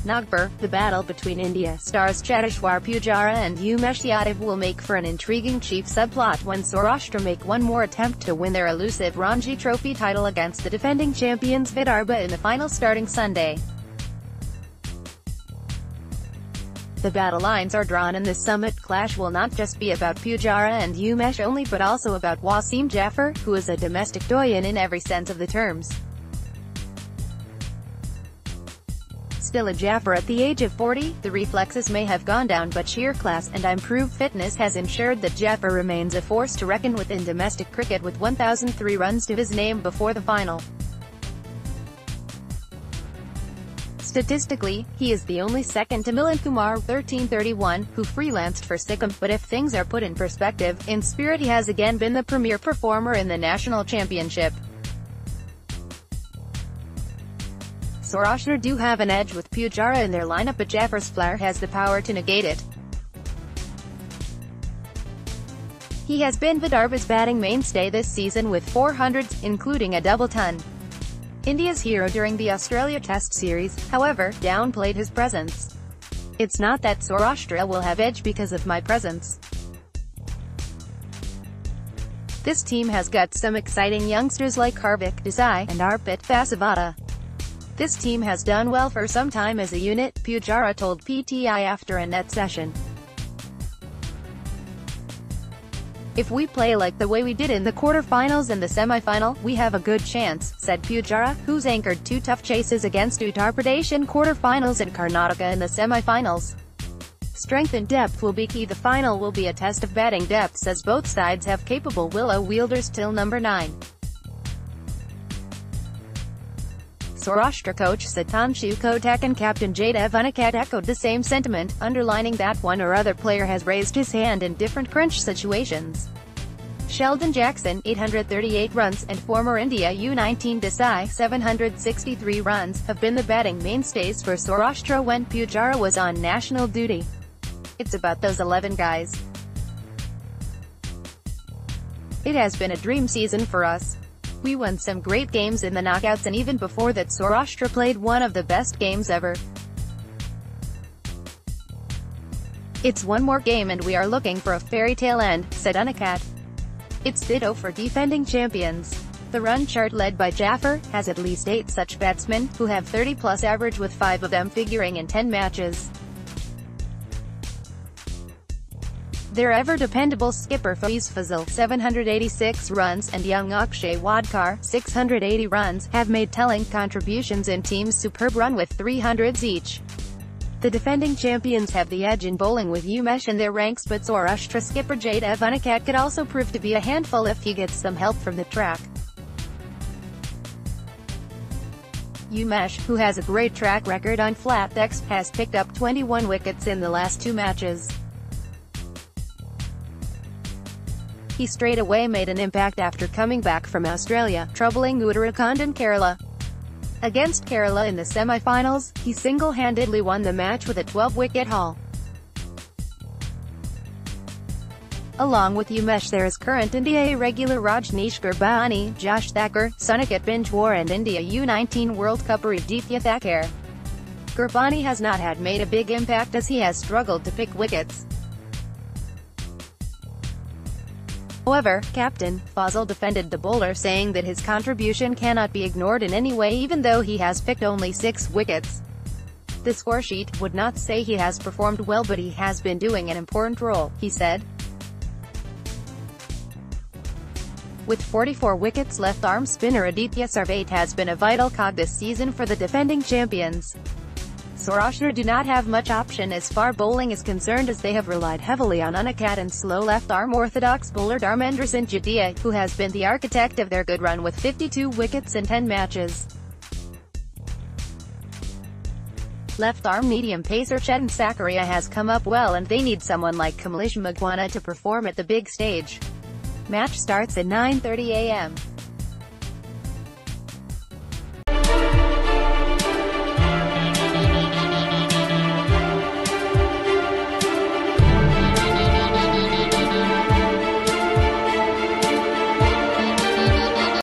Nagpur. The battle between India stars Cheteshwar Pujara and Umesh Yadav will make for an intriguing chief subplot when Saurashtra make one more attempt to win their elusive Ranji Trophy title against the defending champions Vidarbha in the final starting Sunday. The battle lines are drawn, and this summit clash will not just be about Pujara and Umesh only but also about Wasim Jaffer, who is a domestic doyen in every sense of the terms. Still a Jaffer at the age of 40, the reflexes may have gone down, but sheer class and improved fitness has ensured that Jaffer remains a force to reckon with in domestic cricket, with 1,003 runs to his name before the final. Statistically, he is the only second to Milind Kumar, 1331, who freelanced for Sikkim, but if things are put in perspective, in spirit he has again been the premier performer in the national championship. Saurashtra do have an edge with Pujara in their lineup, but Jaffer's flair has the power to negate it. He has been Vidarbha's batting mainstay this season with 400s, including a double-ton. India's hero during the Australia Test series, however, downplayed his presence. "It's not that Saurashtra will have edge because of my presence. This team has got some exciting youngsters like Harvik Desai and Arpit Vasavada. This team has done well for some time as a unit," Pujara told PTI after a net session. "If we play like the way we did in the quarter-finals and the semi-final, we have a good chance," said Pujara, who's anchored two tough chases against Uttar Pradesh in quarter-finals and Karnataka in the semi-finals. "Strength and depth will be key. The final will be a test of batting depths, as both sides have capable willow wielders till number 9. Saurashtra coach Satanshu Kotak and captain Yadav echoed the same sentiment, underlining that one or other player has raised his hand in different crunch situations. Sheldon Jackson, 838 runs, and former India U19 Desai, 763 runs, have been the batting mainstays for Saurashtra when Pujara was on national duty. "It's about those 11 guys. It has been a dream season for us. We won some great games in the knockouts, and even before that Saurashtra played one of the best games ever. It's one more game and we are looking for a fairy tale end," said Aniket. It's ditto for defending champions. The run chart led by Jaffer has at least 8 such batsmen, who have 30-plus average, with 5 of them figuring in 10 matches. Their ever-dependable skipper Faiz Fazal, 786 runs, and young Akshay Wadkar, 680 runs, have made telling contributions in team's superb run with 300s each. The defending champions have the edge in bowling with Umesh in their ranks, but Saurashtra skipper Yadav could also prove to be a handful if he gets some help from the track. Umesh, who has a great track record on flat decks, has picked up 21 wickets in the last 2 matches. He straight away made an impact after coming back from Australia, troubling Uttarakhand and Kerala. Against Kerala in the semi-finals, he single-handedly won the match with a 12-wicket haul. Along with Umesh, there is current India regular Rajneesh Gurbani, Josh Thakur, Suniket Binjwar, and India U19 World Cupper Aditya Thakur. Gurbani has not had made a big impact as he has struggled to pick wickets. However, Captain Fazal defended the bowler, saying that his contribution cannot be ignored in any way, even though he has picked only 6 wickets. The scoresheet would not say he has performed well, but he has been doing an important role, he said. With 44 wickets, left-arm spinner Aditya Sarvate has been a vital cog this season for the defending champions. Saurashtra do not have much option as far bowling is concerned, as they have relied heavily on Aniket and slow left-arm orthodox bowler Dharmendra Singh Jadeja, who has been the architect of their good run with 52 wickets in 10 matches. Left-arm medium pacer Chetan Sakaria has come up well, and they need someone like Kamlesh Magwana to perform at the big stage. Match starts at 9:30 a.m.